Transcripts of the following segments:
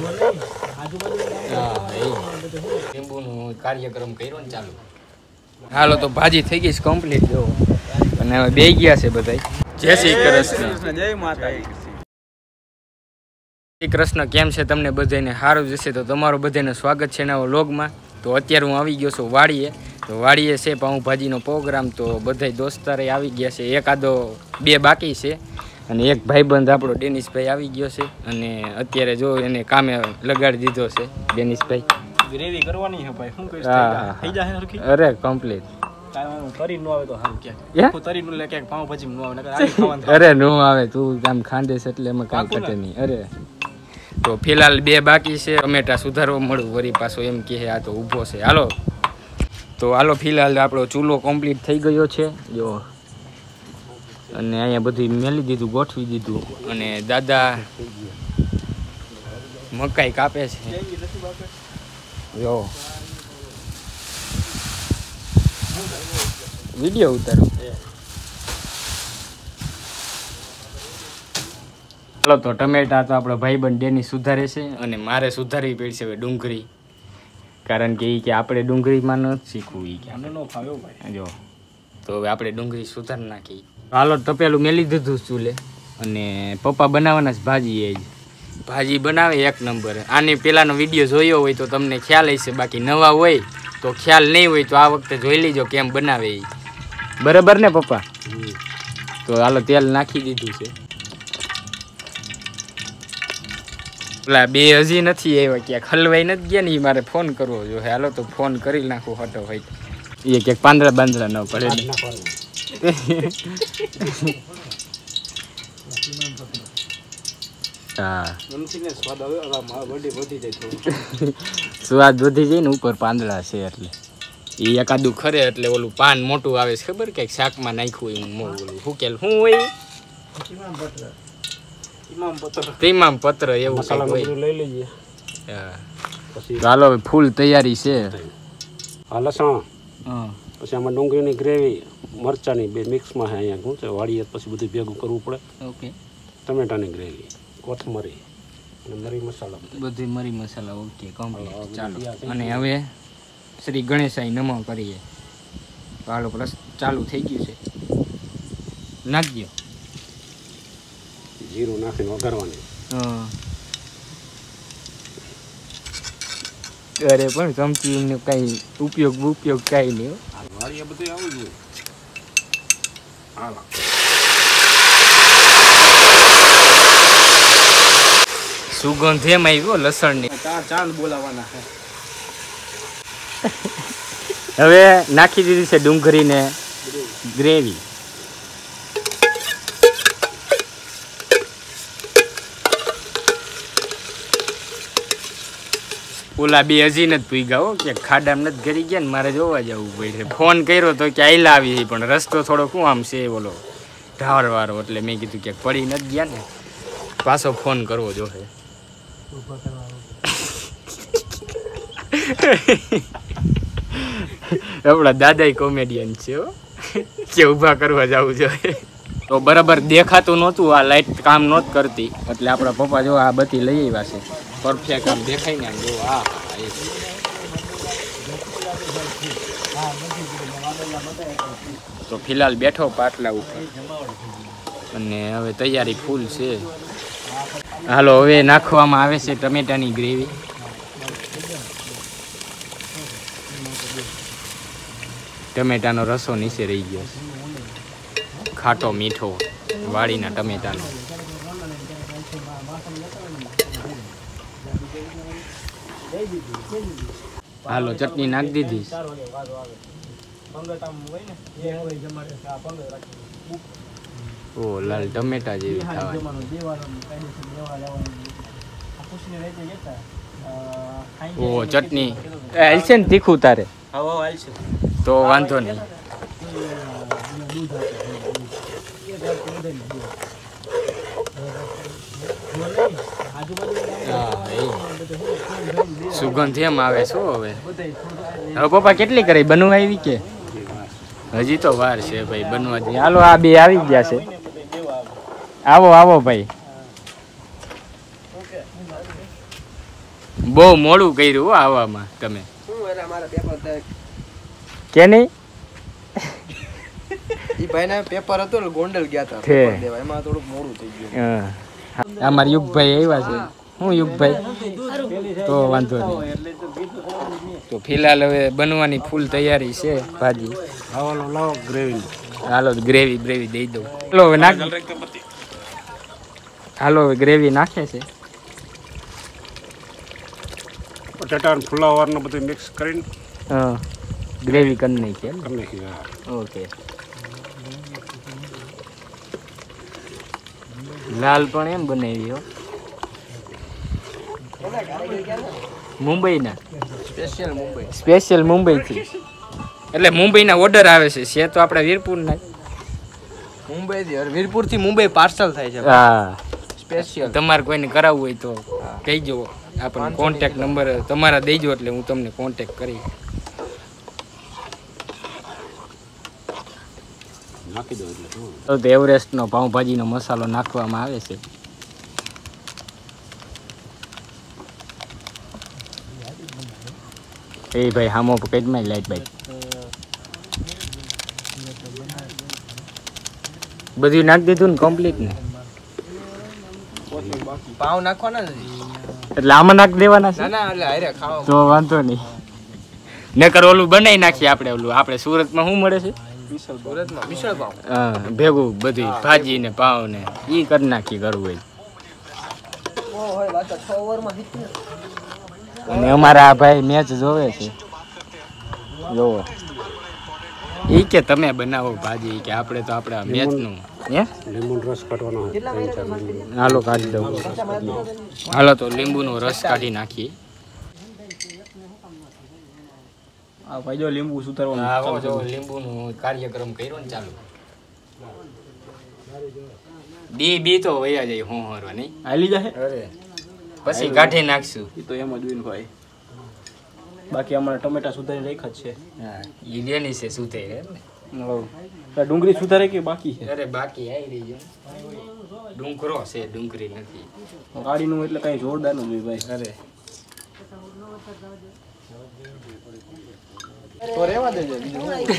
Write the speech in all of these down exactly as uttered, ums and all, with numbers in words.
લીંબુનું કાર્યક્રમ કર્યો ને ચાલુ. હાલો તો ભાજી થઈ ગઈ છે કમ્પ્લીટ જો, અને હવે બે ગયા છે બધા. જય શ્રી કૃષ્ણ. જય માતા. શ્રી કૃષ્ણ. કેમ છે તમને બધાને? સારું જશે તો તમારું બધાને સ્વાગત છે નવા વ્લોગમાં. તો અત્યારે હું આવી ગયો છું વાડીએ. તો વાડીએ છે પાઉંભાજીનો પ્રોગ્રામ, તો બધા દોસ્તારે આવી ગયા છે. એકાદો બે બાકી છે, અને એક ભાઈબંધ આપણો ડેનિશભાઈ આવી ગયો છે, અને અત્યારે જો એને કામે લગાડી દીધો છે ડેનિશભાઈ. ગ્રેવી કરવાની છે ભાઈ, શું કહીશ? હા, થઈ જાય સરખી? અરે કમ્પ્લીટ. તરી ન આવે તો સારું ક્યાં તરી નું લે ક્યાંક પાઉંભાજી ન આવે. અરે નો આવે, તું આમ ખાંડે એટલે એમાં કાંઈ ઘટે નહીં. અરે તો ફિલહાલ બે બાકી છે. ટમેટા સુધારવા મળું વળી પાછો એમ કહે આ તો ઊભો છે. હાલો તો હાલો ફિલહાલ આપણો ચૂલો કમ્પ્લીટ થઈ ગયો છે જો, અને અહીંયા બધું મેલી દીધું, ગોઠવી દીધું, અને દાદા મકાઈ કાપે છે જો. વિડીયો ઉતારો. ચાલો તો ટમેટા તો આપણો ભાઈબંધ ડેની સુધારે છે, અને મારે સુધારવી પડશે હવે ડુંગળી, કારણ કે એ કે આપણે ડુંગળીમાં નથી શીખવું એ કે ન ફાવ્યો ભાઈ જો. તો હવે આપણે ડુંગળી સુધારી નાખી. હાલો તપેલું મેલી દીધું ચૂલે, અને પપ્પા બનાવવાના જ ભાજી. એ જ ભાજી બનાવે એક નંબર. આની પહેલાંનો વિડીયો જોયો હોય તો તમને ખ્યાલ હશે, બાકી નવા હોય તો ખ્યાલ નહીં હોય તો આ વખતે જોઈ લીજો કેમ બનાવે એ. બરાબર ને પપ્પા? તો હાલો તેલ નાખી દીધું છે. પેલા બે હજી નથી આવ્યા, ક્યાંક હલવાઈ નથી ગયા ને, એ મારે ફોન કરવો જોઈએ. હાલો તો ફોન કરી નાખું હટો ભાઈ. એ ક્યાંક પાંદડા બાંદડા ન પડે. હા સ્વાદ વધી જાય ને, ઉપર પાંદડા છે એટલે એ એકાદું ખરે એટલે ઓલું પાન મોટું આવે છે ખબર, કે શાકમાં નાખ્યું હોય ઓલું શું કે શું હોય, ઇમામ પત્ર એવું લઈ લઈએ. ચાલો ફૂલ તૈયારી છે. આ લસણ, પછી આમાં ડુંગળીની ગ્રેવી, મરચાની બે મિક્સમાં છે. અહીંયા શું છે વાળીએ પછી બધું ભેગું કરવું પડે. ઓકે. ટમેટાની ગ્રેવી, કોથમરી અને મરી મસાલા, બધું મરી મસાલા. Okay complete. ચાલો અને હવે શ્રી ગણેશાઈ નમો કરીએ. હાલો પ્લસ ચાલુ થઈ ગયું છે. નાખજો. જીરું નાખીને વઘારવાની. હા અરે પણ ચમચીનો કઈ ઉપયોગ ઉપયોગ કઈ નહીં. વાળીએ બધું આવું જોઈએ. હાલો સુગંધ એમ આવ્યો લસણની. ચાંદ બોલાવાના છે. હવે નાખી દીધી છે ડુંગળીને ગ્રેવી. ઓલા બે હજી નથી પૂગ્યા હો, કે ખાડામાં નથી ઘરી ગયા ને મારે જોવા જવું પડે. ફોન કર્યો તો કે આઈલા આવી, પણ રસ્તો થોડો શું આમ છે બોલો ઢાળ વાળો, એટલે મેં કીધું કે પડી નથી ગયા ને, પાછો ફોન કરવો જોઈએ. આપણા દાદા કોમેડિયન છે કે ઊભા કરવા જવું જોઈએ. તો બરાબર દેખાતું નહોતું, આ લાઈટ કામ નહોતી કરતી, એટલે આપણા પપ્પા જો આ બધી લઈ આવ્યા છે. પરફેક્ટ આમ દેખાય ને આમ જો. આ તો ફિલહાલ બેઠો પાટલા ઉપર, અને હવે તૈયારી ફૂલ છે. હાલો હવે નાખવામાં આવે છે ટમેટાની ગ્રેવી. ટમેટાનો રસો નીચે રહી ગયો છે, ખાટો મીઠો વાડીના ટમેટાનો. હાલો ચટણી નાખી દીધી. ઓ લાલ ટમેટા જેવી ખાવાની. ઓ ચટણી હાલશે ને તીખું તારે? તો વાંધો નહીં. સુગંધ એમ આવે શું હવે? હવે પપ્પા કેટલી કરી બનવા આવી કે હજી તો વાર છે ભાઈ બનવા જ. હાલો આ બે આવી ગયા છે. આવો આવો ભાઈ. બહુ મોડું કર્યું હો આવવામાં તમે હું એટલે મારા પેપર કે નહીં ઈ ભાઈના પેપર હતું એટલે ગોંડલ ગયા હતા છે. પેપર દેવા એમાં થોડુંક મોડું થઈ ગયું હા અમારા યુગભાઈ આવ્યા છે હું યુગભાઈ તો વાંધો નહીં તો ફિલહાલ હવે બનવાની ફૂલ તૈયારી છે ભાજી લાવો લાવો ગ્રેવી હાલો ગ્રેવી બ્રેવી દઈ દઉં હાલો હવે નાખ હાલો હવે ગ્રેવી નાખે છે બટાટા ફુલાવર ને બધું મિક્સ કરીને હા ગ્રેવી કરી નાખી એમ કરી નાખી હા. ઓકે લાલ પણ એમ બનાવી હો મુંબઈના સ્પેશિયલ મુંબઈ સ્પેશિયલ મુંબઈથી એટલે મુંબઈના ઓર્ડર આવે છે છે તો આપણે વીરપુરના મુંબઈ થી વીરપુર થી મુંબઈ પાર્સલ થાય છે હા સ્પેશિયલ તમારે કોઈને કરાવવું હોય તો કહીજો આપણને કોન્ટેક્ટ નંબર તમારા દેજો એટલે હું તમને કોન્ટેક્ટ કરી નાખી દો એટલે શું. તો એવરેસ્ટનો પાઉંભાજીનો મસાલો નાખવામાં આવે છે એ ભાઈ હામો પકડ માં લાઈટ ભાઈ બધું નાખી દીધું ને કમ્પ્લીટ ને પાવ નાખવાના નથી એટલે આમાં નાખી દેવાના છે ના ના એટલે હારે ખાવા તો વાંધો નહીં નકર ઓલું બનાવી નાખીએ આપણે ઓલું આપણે સુરતમાં શું મળે છે સુરતમાં મિસળ પાવ હા ભેગું બધું ભાજી ને પાવ ને ઈ કરી નાખી કરવું હોય હોય વાત છ ઓવરમાં જીતી અને અમારા આ ભાઈ મેચ જોવે છે જોવો ઈ કે તમે બનાવો ભાજી કે આપણે તો આપણા મેચ નું હે લીંબુનો રસ કાઢવાનો હોય, ત્રણ ચાર લીંબુ. હાલો કાઢી દઉં હાલો તો લીંબુનો રસ કાઢી નાખીએ આ ભાઈ જો લીંબુ સુધારવાનું આવો જો લીંબુનો કાર્યક્રમ કર્યો ને ચાલુ દી બી તો વયા જાય હું હરવા નહીં આલી જાય અરે પછી કાઢી નાખશું એ તો એમ જ હોય ને ભાઈ બાકી અમારે ટમેટા સુધારી રાખ્યા જ છે હા ઈ લેની છે સુતે રે ને ડુંગળી સુધારે કે બાકી છે અરે બાકી આવી રહી છે ડુંગરો છે ડુંગરી નથી ગાડીનું એટલે કઈ જોરદાર નું જોઈ ભાઈ અરે તો રેવા દેજો બીજું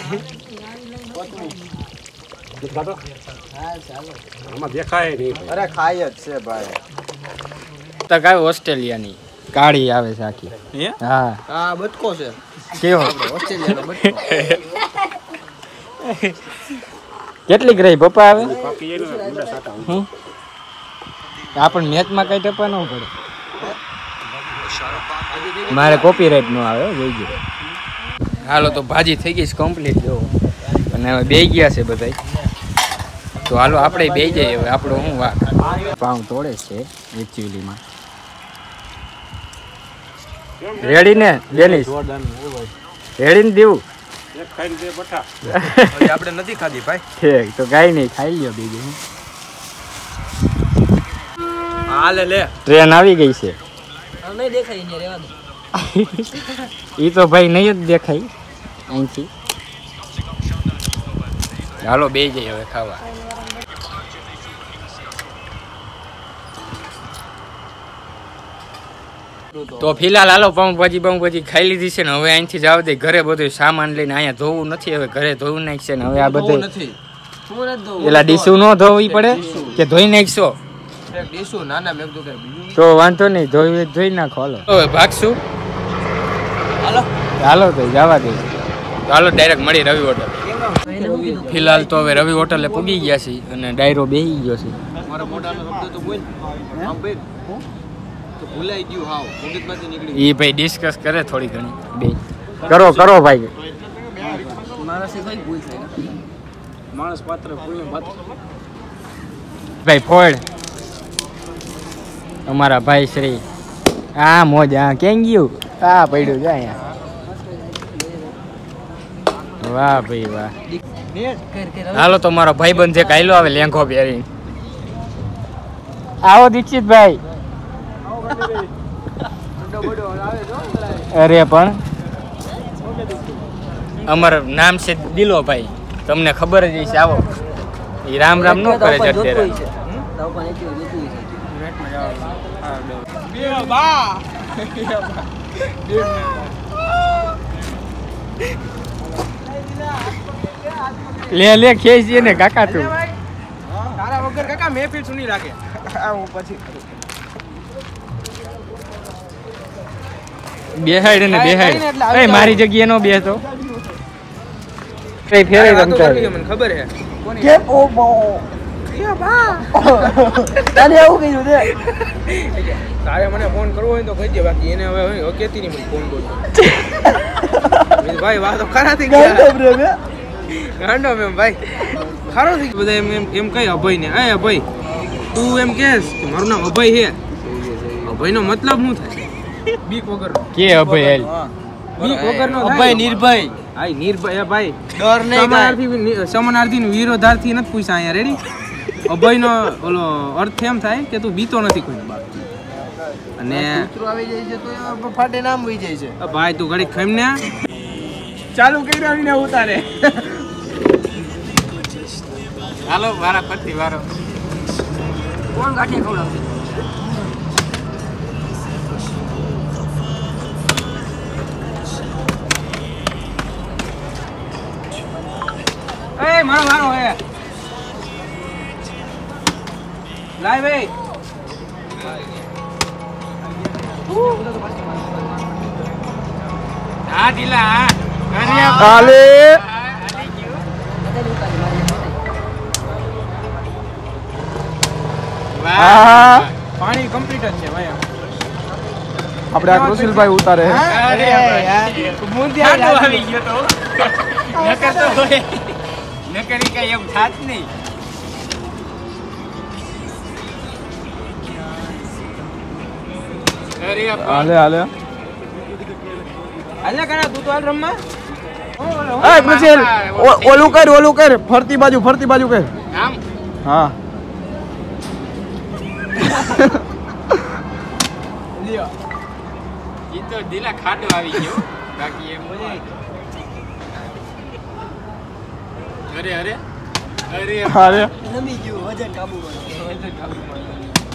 કાઢો. આમાં દેખાય નહીં ભાઈ. અરે ખાય જ છે ભાઈ તક આવે ઓસ્ટ્રેલિયાની કાળી આવે છે આખી હે હા આ બટકો છે કેવો ઓસ્ટ્રેલિયાનો બટકો કેટલીક રહી પપ્પા આવે પાકી જાય ને ઊંડા સાટા હોય. હમ આપણ મેચમાં કઈ ટપા ન પડે મારે કોપીરાઈટ ન આવે હો, જોઈજો હાલો તો ભાજી થઈ ગઈ છે કમ્પ્લીટ જો અને હવે બે ગયા છે બધાય તો હાલો આપણે બે જઈએ હવે આપણો શું વાત પાઉં તોડે છે એકચ્યુઅલીમાં રેડી ને બેનીશ જોરદાર રેડી ને દેવું એક ખાઈને બે બઠા. આપણે નથી ખાધી ભાઈ ઠીક તો કાંઈ નહીં ખાઈ લ્યો બીજું શું. હા લે લે ટ્રેન આવી ગઈ છે નહીં દેખાય ને રેવા દે એ તો ભાઈ નહીં જ દેખાય અહીંથી હાલો બે જઈએ હવે ખાવા તો ફિલહાલ હાલો પાઉંભાજી પાઉંભાજી ખાઈ લીધી છે ને હવે અહીંથી જાવ દે ઘરે બધું સામાન લઈને અહીંયા ધોવું નથી હવે ઘરે ધોવું નાખશે ને હવે આ બધું નથી હું નથી દઉં પેલા ડીશું ન ધોવી પડે કે ધોઈ નાખશો એક ડીશું નાના મેં કીધું કે બીજું તો વાંધો નહીં ધોઈ ધોઈ નાખો હાલો હવે ભાગશું હાલો હાલો તો જવા દે હાલો ડાયરેક્ટ મળી રવિ હોટલ ફિલહાલ તો હવે રવિ હોટલે પૂગી ગયા છે અને ડાયરો બેસી ગયો છે મારા મોઢાનો શબ્દ તો બોલ આમ ભાઈ તો ભૂલાઈ ગયું હાવ મગજમાંથી નીકળી એ ભાઈ ડિસ્કસ કરે થોડી ઘણી બે કરો કરો ભાઈ માણસે કઈ ભૂલ થાય માણસ પાત્ર ભૂલને પાત્ર ભાઈ ફોડ અમારા ભાઈ શ્રી આ મોજ આ કેમ ગયું આ પડ્યું છે અહીંયા વાહ ભાઈ વાહ હાલો તો મારો ભાઈ બંધ છે કાયલો આવે લેંઘો પહેરીને આવો દીક્ષિત ભાઈ અરે પણ અમારું નામ છે દિલો ભાઈ તમને ખબર જ છે આવો એ રામ રામ ન કરે છે અત્યારે લે લે ખેંચીએ ને કાકા તું તારા વગર કાકા મહેફિલ સુની રાખે હું પછી બેહાડ ને બેહાડ એ મારી જગ્યાએ નો બેસતો કઈ ફેરે રમતા મને ખબર હે કે ઓ બો તારે આવું કીધું તે તારે મને ફોન કરવો હોય તો કહીજે બાકી એને હવે હવે કેતી નહીં મને ફોન બોલ ભાઈ વાત તો ખરા થઈ ગયા ગાંડો મેમ ભાઈ ખરો થઈ ગયો બધા એમ એમ એમ કઈ અભય ને એ અભય તું એમ કહેશ કે મારું નામ અભય છે અભય નો મતલબ શું થાય બીક વગર કે અભય હેલ બીક વગર નો અભય નિર્ભય આઈ નિર્ભય ભાઈ ડર નહીં સમાનાર્થી સમાનાર્થી વિરોધાર્થી નથી પૂછ્યા અહીંયા રેડી અભય નો ઓલો અર્થ એમ થાય કે તું બીતો નથી કોઈ બાપ અને કૂતરો આવી જાય છે તો ફાટે નામ વઈ જાય છે ભાઈ તું ઘડી ખમ ને ચાલુ કરી આવીને ઉતારે હાલો વારા ફરતી વારો કોણ ગાંઠિયા ખવડાવશે એ મારો મારો હે લાય ભાઈ હા ઢીલા હા હાલે વાહ પાણી કમ્પ્લીટ જ છે ભાઈ આપણે આ કૃષિલભાઈ ઉતારે અરે મુંડિયા આવી ગયો તો નકર તો હોય નકરી કઈ એમ થાત નહીં અરે હાલે હાલે હાલે કાના તું તો હાલ રમવા એ કૃષિલ ઓલું કર ઓલું કર ફરતી બાજુ ફરતી બાજુ કર આમ હા લ્યો ઈ તો ઢીલા ખાડો આવી ગયો બાકી એમ અરે અરે અરે હાલે નમી ગયું વજન કાબુમાં વજન કાબુમાં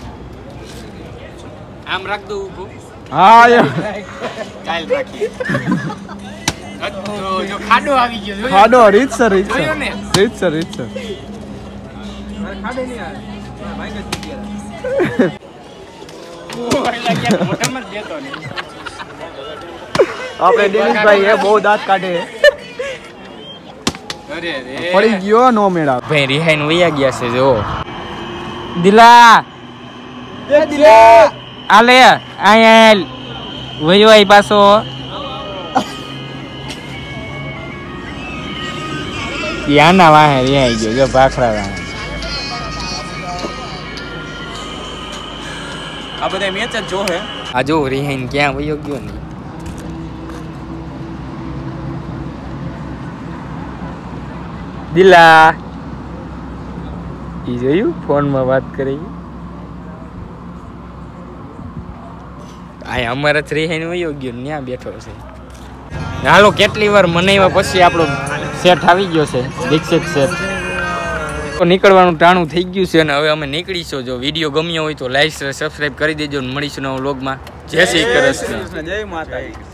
આમ રાખ દઉં ઊભું હા યાર ચાલ રાખીએ તો જો ખાડો આવી ગયો જોયો? ખાડો રીતસર રીતસર જોયું ને? રીતસર રીતસર મારે ખાડે નહીં આવે માઈક જ તૂટી ગયા ઓય લાગ્યા મોઢામાં જ દેતો નહીં આપણે દિનેશભાઈ એ બહુ દાંત કાઢે અરે રે પડી ગયો નો મેળા ભાઈ રિહાઈન વયા ગયા છે જો દિલા એ દિલા આલે આયલ વયો આઈ પાછો યાના વાહે રિહાઈ ગયો જો ભાખરા વાહે આ બધા મેચ જ જો હે આ જો રિહાઈન ક્યાં વયો ગયો ને દિલા ઈ જોયું ફોનમાં વાત કરી આ અમારા થ્રી હેન વયો ગયો ને ત્યાં બેઠો છે હાલો કેટલી વાર મનાવ્યા પછી આપણો સેટ આવી ગયો છે દીક્ષિત સેટ તો નીકળવાનું ટાણું થઈ ગયું છે અને હવે અમે નીકળીશું જો વિડીયો ગમ્યો હોય તો લાઈક સબસ્ક્રાઈબ કરી દેજો અને મળીશું નવા વ્લોગમાં જય શ્રી કૃષ્ણ જય માતાજી